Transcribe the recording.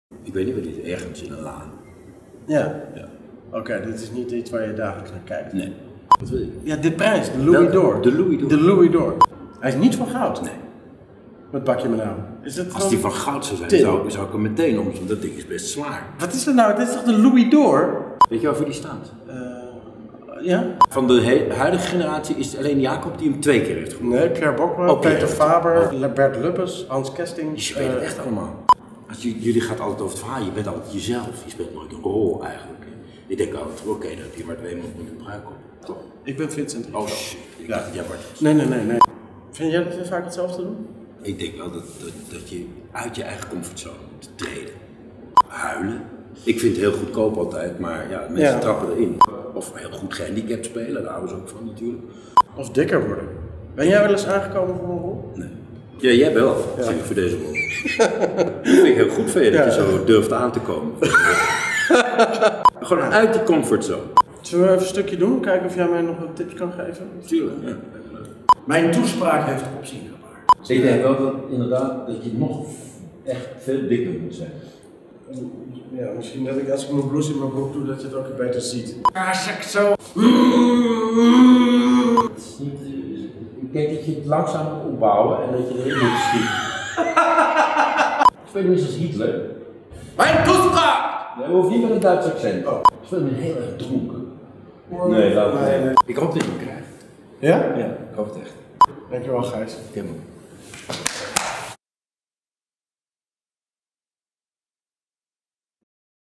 Ik weet niet wat dit is, ergens in een laan. Ja. Ja. Oké, dit is niet iets waar je dagelijks naar kijkt. Nee. Wat wil je? Ja, de prijs, de Louis d'Or. De Louis d'Or. De Louis d'Or. Hij is niet van goud. Nee. Wat bak je me nou? Is het Als die van goud zou zijn, zou ik hem meteen om, want dat ding is best zwaar. Wat is dat nou? Dit is toch de Louis d'Or? Weet je waarvoor die staat? Ja? Van de huidige generatie is het alleen Jacob die hem 2 keer heeft gewonnen. Nee, Pierre Bokma, Oh, Pierre. Peter Faber, Bert Lubbers, Hans Kesting. Dus je weet het echt allemaal. Jullie gaat altijd over het verhaal, je bent altijd jezelf. Je speelt nooit een rol eigenlijk. Ik denk altijd, oké, dat heb je maar 2 miljoen gebruik op. Toch? Ik ben Vincent. Oh shit, ik dacht dat jij Bart was. Nee. Vind jij dat we vaak hetzelfde doen? Ik denk wel dat je uit je eigen comfortzone moet treden. Huilen. Ik vind het heel goedkoop altijd, maar ja, mensen trappen erin. Of heel goed gehandicapt spelen, daar houden ze ook van natuurlijk. Of dikker worden. Ben jij wel eens aangekomen voor een rol? Nee. Ja, jij wel, zie ik voor deze rol. Dat vind ik heel goed van je, dat je zo durft aan te komen. Gewoon uit die comfortzone. Zullen we even een stukje doen? Kijken of jij mij nog wat tips kan geven? Tuurlijk, ja. Mijn toespraak heeft opzien gebaard. Ik denk wel dat inderdaad dat je nog echt veel dikker moet zijn. Ja, misschien dat ik als ik mijn blouse in mijn broek doe, dat je het ook beter ziet. Als ik zo... Ik denk dat je het langzaam moet opbouwen en dat je erin moet schieten. Speel niet als Hitler. Mijn toespraak! Nee, we hoeven niet met een Duits accent. Speel me heel erg dronken. Nee, laat het niet. Ik hoop dat je hem krijgt. Ja? Ja, ik hoop het echt. Dankjewel, Gijs. Helemaal.